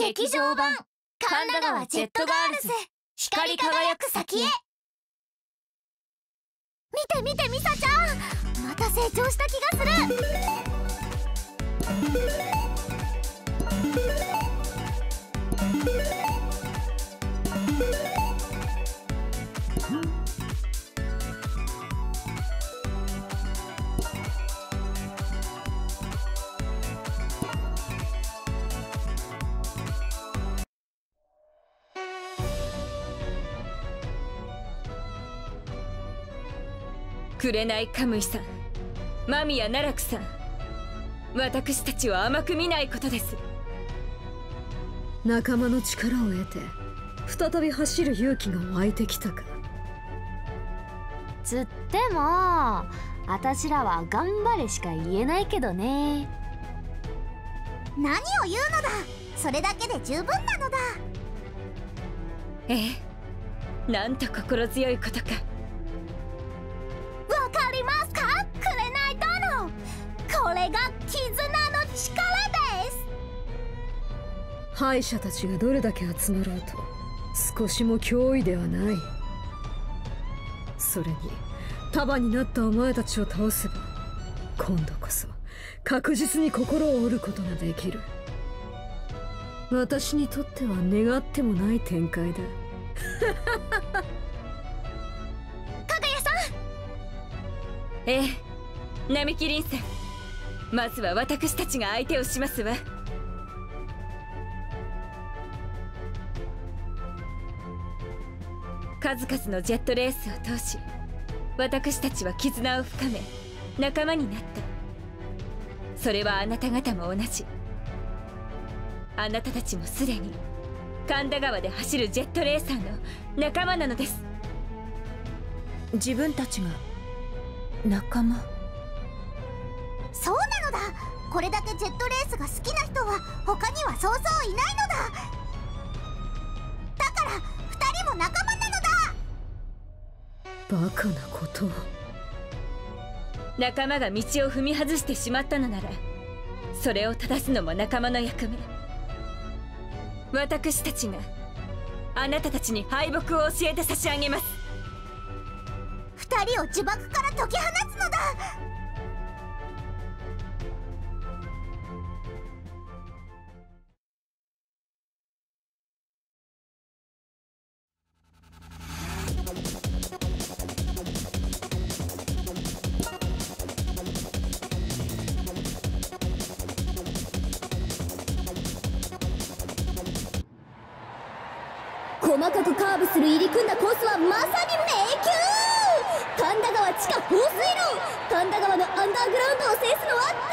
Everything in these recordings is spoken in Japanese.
劇場版神田川ジェットガールズ光り輝く先へ。見て見てミサちゃん、また成長した気がする。 紅カムイさん、間宮奈落さん、私たちを甘く見ないことです。 仲間の力を得て再び走る勇気が湧いてきたか。 つっても私らは頑張れしか言えないけどね。 何を言うのだ、それだけで十分なのだ。 ええ、なんと心強いことか。 わかりますか、紅殿。これが絆の力です。 敗者たちがどれだけ集まろうと少しも脅威ではない。それに束になったお前たちを倒せば今度こそ確実に心を折ることができる。私にとっては願ってもない展開だ。 かがやさん。 ええ、並木凛さん、まずは私たちが相手をしますわ。数々のジェットレースを通し、私たちは絆を深め仲間になった。それはあなた方も同じ。あなたたちもすでに神田川で走るジェットレーサーの仲間なのです。 自分たちが仲間。 そうなのだ。これだけジェットレースが好きな人は他にはそうそういないのだ。だから2人も仲間なのだ。 バカなことを。 仲間が道を踏み外してしまったのなら、それを正すのも仲間の役目。私たちがあなたたちに敗北を教えて差し上げます。 2人を呪縛から解き放つのだ。 細かくカーブする入り組んだコースはまさに迷宮。神田川地下放水路、神田川のアンダーグラウンドを制すのは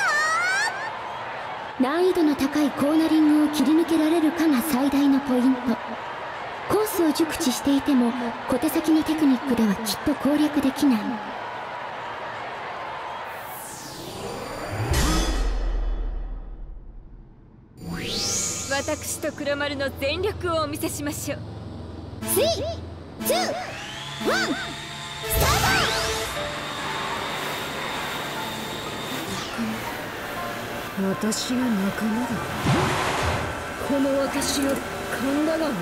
誰だ。 難易度の高いコーナリングを切り抜けられるかが最大のポイント。コースを熟知していても小手先のテクニックではきっと攻略できない。 私と黒丸の全力をお見せしましょう。 3、2、1、スタート。 私が仲間だ。この私が神田川。だからこ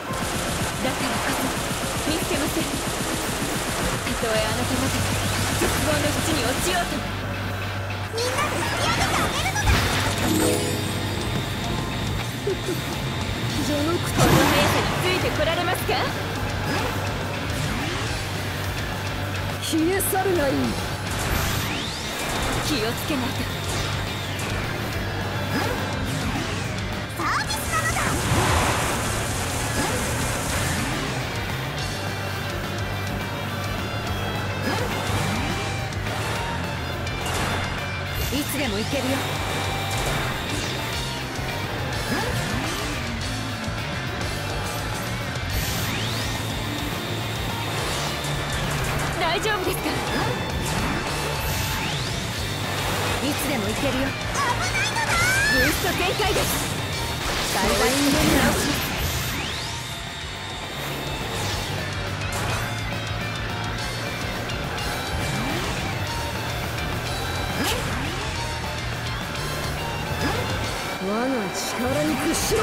そ見つけません。たとえあなた方が絶望の淵に落ちようとも。 みんなで引き上げてあげるのだ。 この速さについてこられますか。 消え去るがいい。 気をつけないと。 サービスなのだ。 いつでも行けるよ。大丈夫ですか。いつでも行けるよ。 危ないのだ。 ブースト全開です。彼は人間直します。 我が力に屈しろ。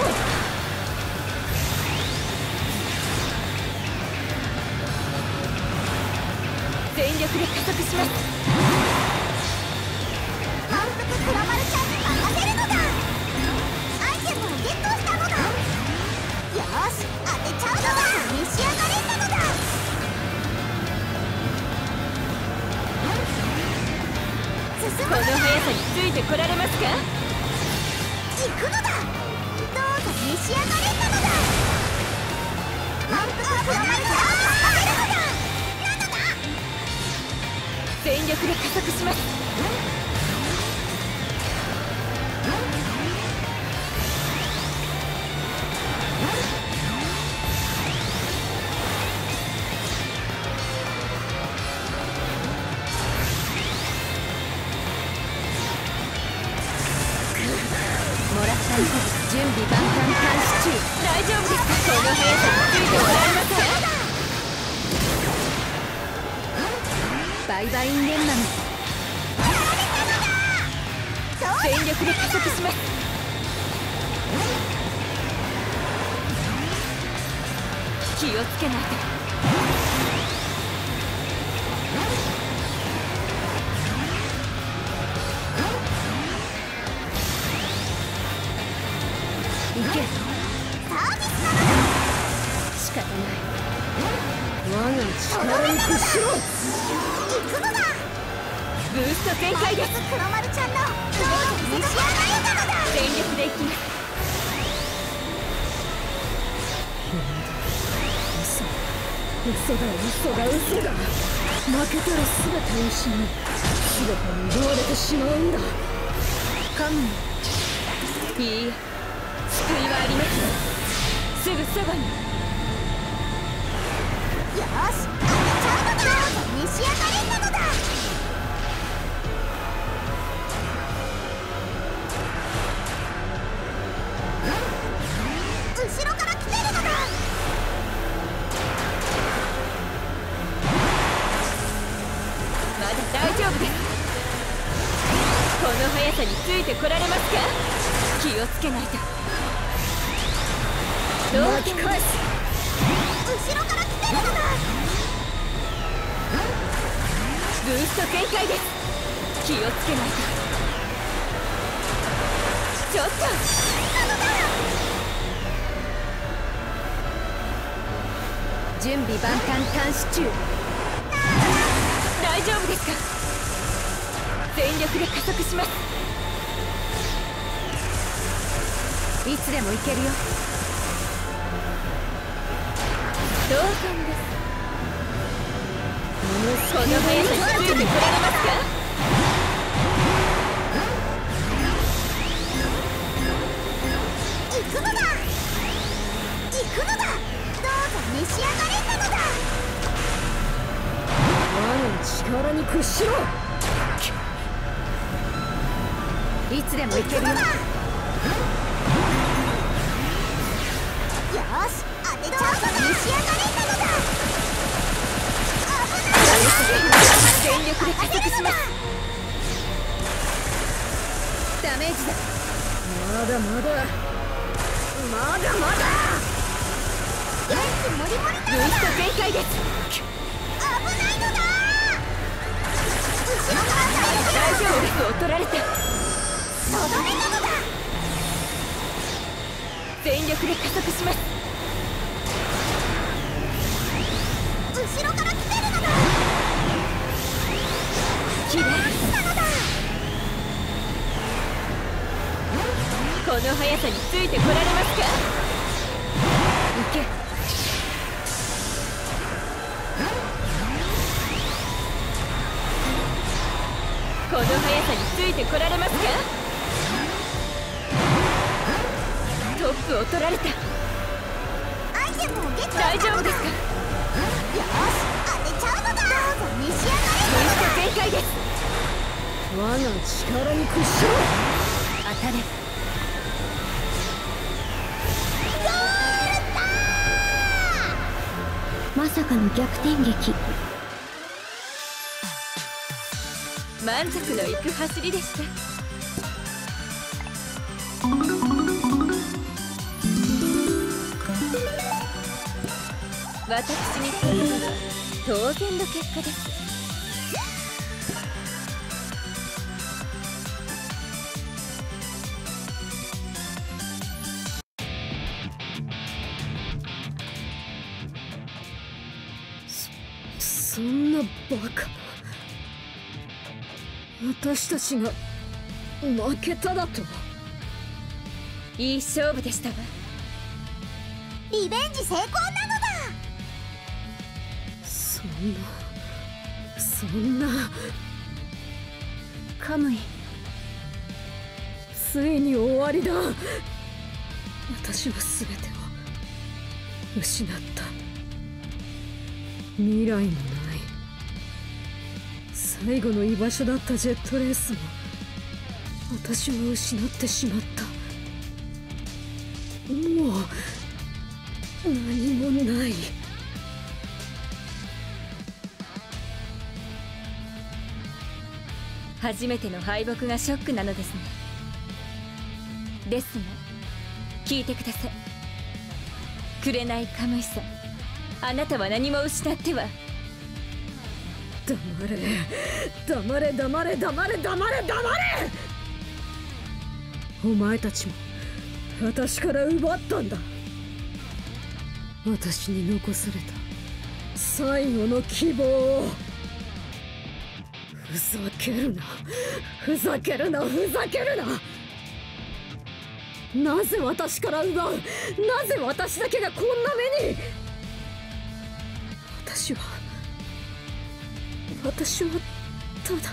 全力で加速します。 反復クラマルちゃんに任せるのだ。アイテムをゲットしたのだ。よーし、当てちゃうのだ。召し上がれたのだ。進むのだ。 この速さについてこられますか。 行くのだ。どうぞ召し上がれたのだ。反復クラマルちゃんに任せるのだ。 全力で加速します。 もらった準備万端監視中。 大丈夫ですか。この速さについてもらえません。 バイバインレンマム。 全力で加速します。気をつけないと。 行け。 仕方ない。 我が力に屈しろ。 行くのだ。 ブースト全開です。 クロマルちゃんのどうぞ召し上がれたのだ。 全力でいきます。 嘘だ嘘だ嘘だ。負けたら全て失う。全て奪われてしまうんだ。 カムいいえ、救いはあります。すぐそばに。 よーし、当てちゃうのだ。どうぞ召し上がれたのだ。後ろから来てるのだ。 まだ大丈夫です。この速さについてこられますか。気をつけないと。 巻き返す。 後ろから来てるのだ。 ブースト全開です。気をつけないと。ちょっと準備万端監視中。 大丈夫ですか。全力で加速します。 いつでも行けるよ。 同感です。この速さについてこられますか。 行くのだ。行くのだ。どうぞ召し上がれたのだ。 我が力に屈しろ。 いつでも行けるよ。 よーし、当てちゃうのだ。召し上がれたのだ。 全力で加速します。 ダメージだ。 まだまだまだまだ。 元気もりもりブースト全開です。 危ないのだ。後ろから大丈夫です。を取られた。 とどめたのだ。 全力で加速します。 後ろから来てるのだ。 きれいです。 なのだ。 この速さについてこられますか。 行け。 この速さについてこられますか。トップを取られた。 アイテムをゲットしたのだ。 大丈夫ですか。 よーし、当てちゃうのだ。どうぞ召し上がれブースト全開です。 我が力に屈しろ。 当たれ。 まさかの逆転劇。 満足のいく走りでした。 私にとっては当然の結果です。 そんなバカな。私たちが負けただと。 いい勝負でしたわ。 リベンジ成功なのだ。 そんなカムイ、 ついに終わりだ。私は全てを失った。未来もない。最後の居場所だったジェットレースも私は失ってしまった。もう何もない。 初めての敗北がショックなのですね。ですが聞いてください。紅カムイさん、あなたは何も失っては。 黙れ黙れ黙れ黙れ黙れ黙れ。お前たちも私から奪ったんだ。私に残された最後の希望を。ふざけるなふざけるなふざけるな。なぜ私から奪う。なぜ私だけがこんな目に。私はただ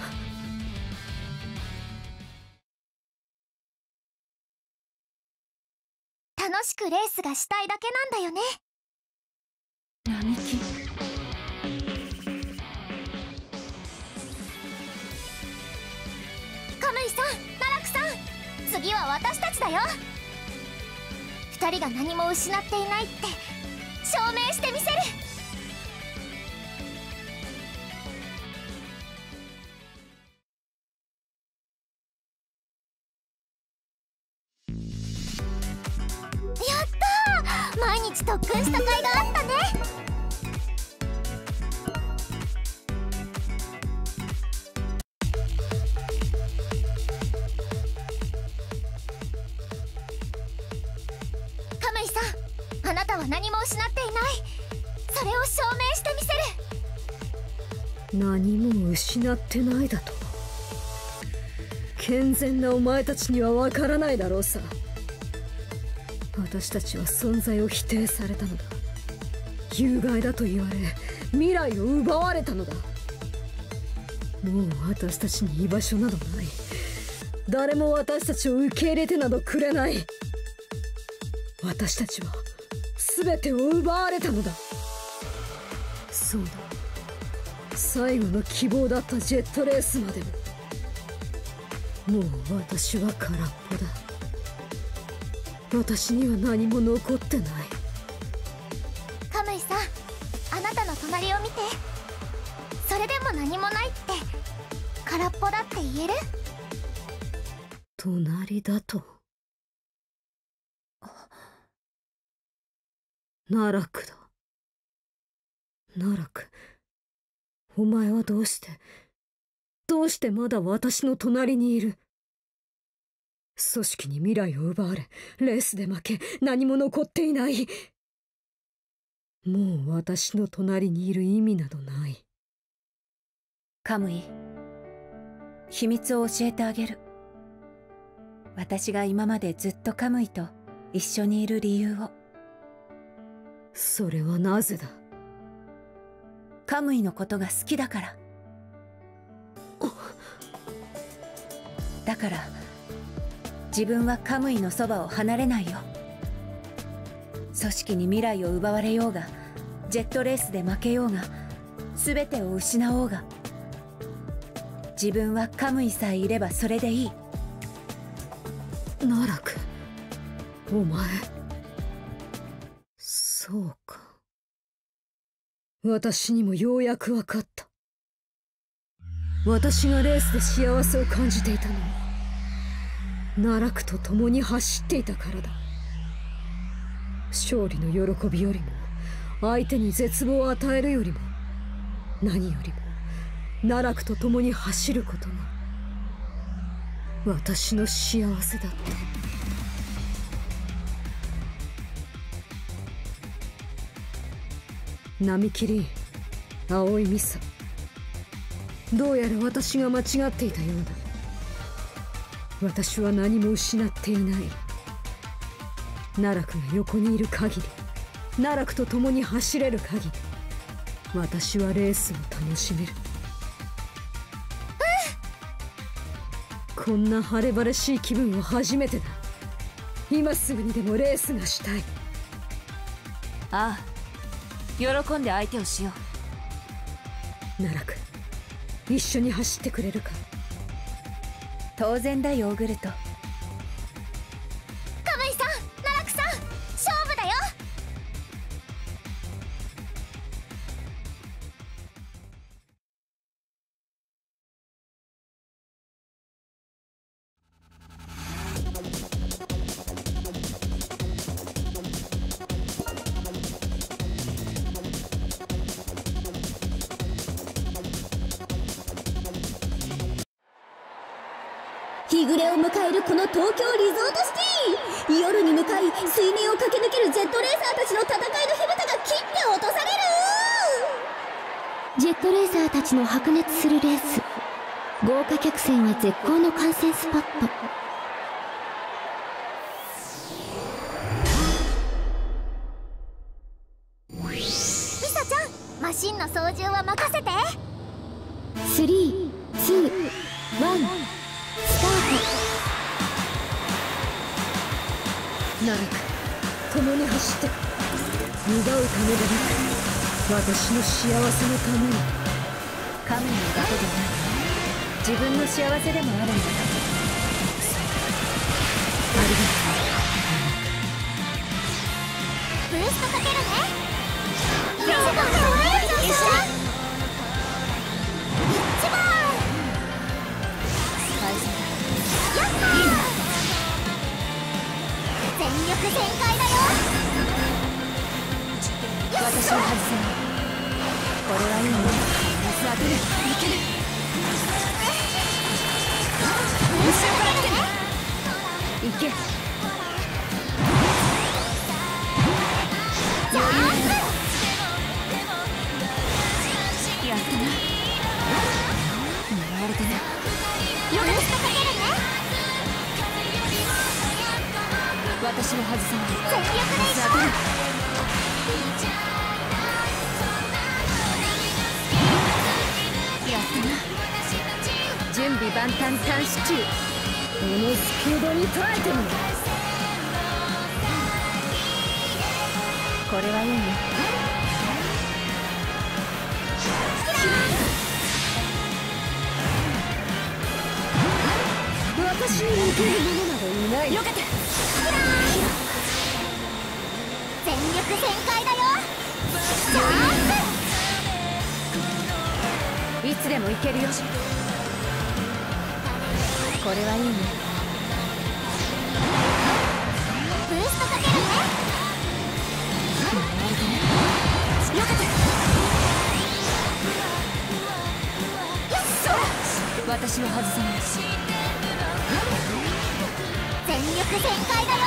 楽しくレースがしたいだけなんだよね。 並木。 カムイさん、ナラクさん、次は私たちだよ。2人が何も失っていないって証明してみせる。やったー、毎日特訓した甲斐があったね。カムイさん、あなたは何も失っていない。それを証明してみせる。 何も失ってないだと。健全なお前たちにはわからないだろうさ。私たちは存在を否定されたのだ。有害だと言われ未来を奪われたのだ。もう私たちに居場所などない。誰も私たちを受け入れてなどくれない。私たちは全てを奪われたのだ。そうだ、最後の希望だったジェットレースまでも。もう私は空っぽだ。私には何も残ってない。 カムイさん、あなたの隣を見て。それでも何もないって空っぽだって言える？ 隣だと。ナラクだ。ナラク、お前はどうしてまだ私の隣にいる？組織に未来を奪われ、レースで負け、何も残っていない。もう私の隣にいる意味などない。 カムイ、秘密を教えてあげる。私が今までずっとカムイと一緒にいる理由を。 それはなぜだ？ カムイのことが好きだから。だから自分はカムイのそばを離れないよ。組織に未来を奪われようが、ジェットレースで負けようが、全てを失おうが、自分はカムイさえいればそれでいい。 ナラク、お前、そうか。私にもようやく分かった。私がレースで幸せを感じていたのはナラクと共に走っていたからだ。勝利の喜びよりも相手に絶望を与えるよりも何よりも奈落と共に走ることが私の幸せだった。並木凛、青井美沙、どうやら私が間違っていたようだ。私は何も失っていない。奈落が横にいる限り、奈落と共に走れる限り、私はレースを楽しめる。こんな晴れ晴れしい気分は初めてだ。今すぐにでもレースがしたい。 ああ、喜んで相手をしよう。奈落、一緒に走ってくれるか。 当然だ、ヨーグルト。 カムイさん、奈落さん、勝負だよ。 日暮れを迎えるこの東京リゾートシティ、夜に向かい水面を駆け抜けるジェットレーサーたちの戦いの火蓋が切って落とされる。 ジェットレーサーたちの白熱するレース、豪華客船は絶好の観戦スポット。 ミサちゃん、マシンの操縦は任せて。 3、2、1、スタート。 奈落、共に走って願うためでなく、私の幸せのために。 神のだけでない、自分の幸せでもあるんだ。 ありがブーストかけるね。よーくかわいいでしょ。一番やったー。全力全開だよ。 私を外せない。これはいいね。必ず当てる。いける。 後ろから来てね。 いけ。 ジャンプ。 やったな。狙われてね。 ブーストかけるね。 私も外さない。 全力でいこう。 やったな。準備万端短視中。 このスピードに耐えてみる。 これはいいね。 私に似てる者などいない。 よかった。 全力全開だよ。ジャンプ。 いつでもいけるよ。これはいいね。 ブーストかけるね。 よかった。 よっしゃ。 私は外さない。 全力全開だよ。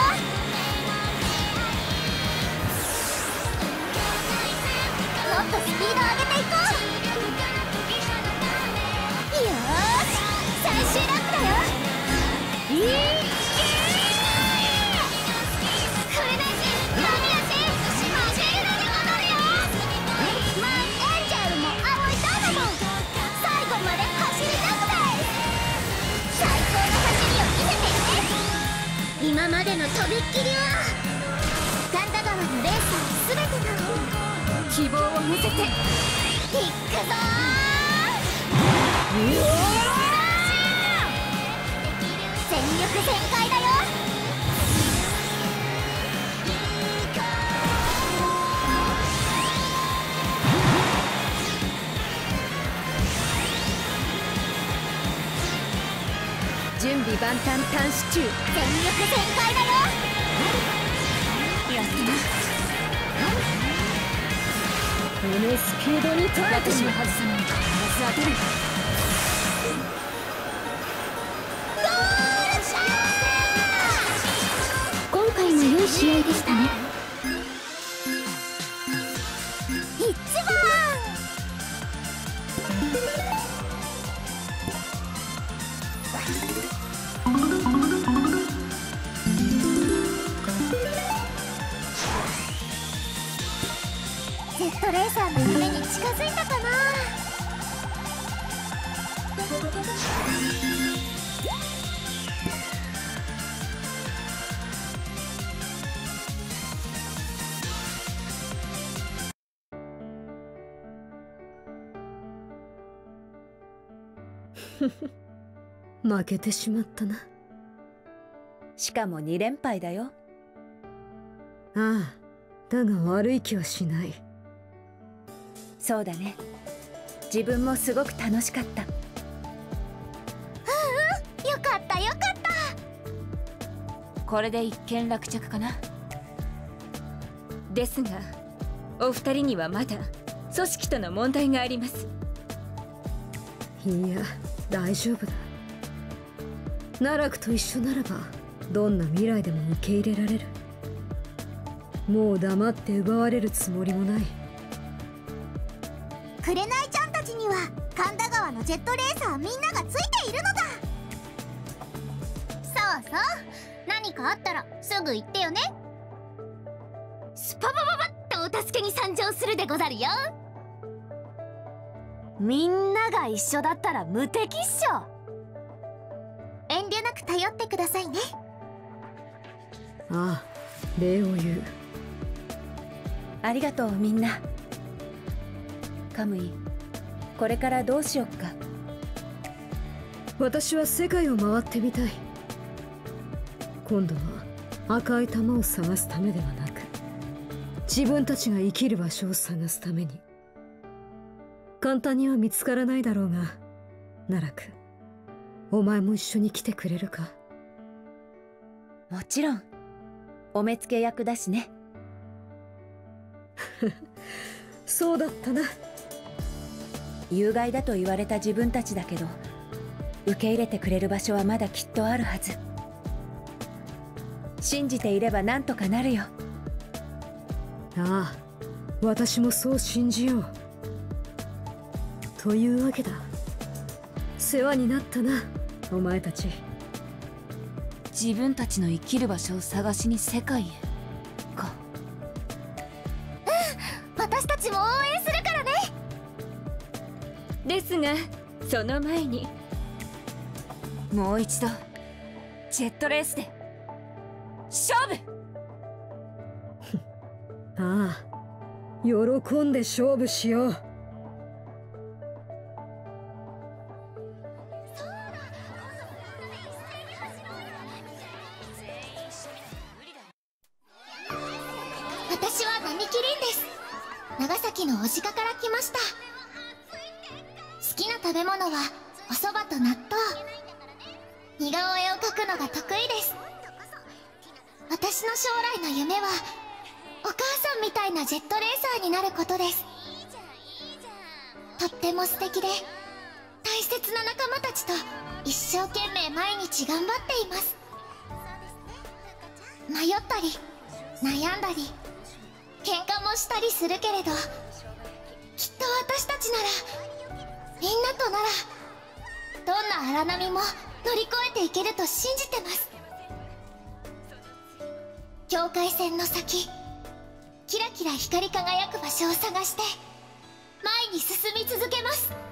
もっとスピード上げていこう。よーし、最終ラップだよ。フルネジ、飛び出し、走るので戻るよ。エンジェルも青いダイナも最後まで走りたくない。最高の走りを見せていて。今までのとびっきりは神田川のレーサー全てが希望を見せて。 いくぞー。全力全開だよ。 準備万端短視中。 全力全開だよ。 やったな。 のスピードに耐えて私のはずさない必ず当てるよ。 今回も良い試合でしたね。 一番ジェットレーサーの夢に近づいたかな。 負けてしまったな。 しかも2連敗だよ。 ああ、だが悪い気はしない。 そうだね。自分もすごく楽しかった。 よかったよかった。 これで一件落着かな。ですがお二人にはまだ組織との問題があります。 いや、大丈夫だ。奈落と一緒ならばどんな未来でも受け入れられる。もう黙って奪われるつもりもない。 紅ちゃんたちには神田川のジェットレーサーみんながついているのだ。そうそう、何かあったらすぐ言ってよね。スパバババッとお助けに参上するでござるよ。 みんなが一緒だったら無敵っしょ。 遠慮なく頼ってくださいね。 ああ、礼を言う。 ありがとうみんな。カムイ、これからどうしよっか。 私は世界を回ってみたい。今度は赤い玉を探すためではなく、自分たちが生きる場所を探すために。簡単には見つからないだろうが、奈落、お前も一緒に来てくれるか？ もちろん。お目付け役だしね。 そうだったな。 有害だと言われた自分たちだけど、受け入れてくれる場所はまだきっとあるはず。信じていればなんとかなるよ。 ああ、私もそう信じよう。というわけだ。世話になったな、お前たち。 自分たちの生きる場所を探しに世界へか。 私たちも応援するからね。 ですがその前にもう一度ジェットレースで勝負。 ああ、喜んで勝負しよう。 私は並木凛です。長崎の小鹿から来ました。好きな食べ物はお蕎麦と納豆。似顔絵を描くのが得意です。私の将来の夢はお母さんみたいなジェットレーサーになることです。とっても素敵で大切な仲間たちと一生懸命毎日頑張っています。迷ったり悩んだり喧嘩もしたりするけれど、きっと私たちなら、みんなとならどんな荒波も乗り越えていけると信じてます。境界線の先、キラキラ光り輝く場所を探して前に進み続けます。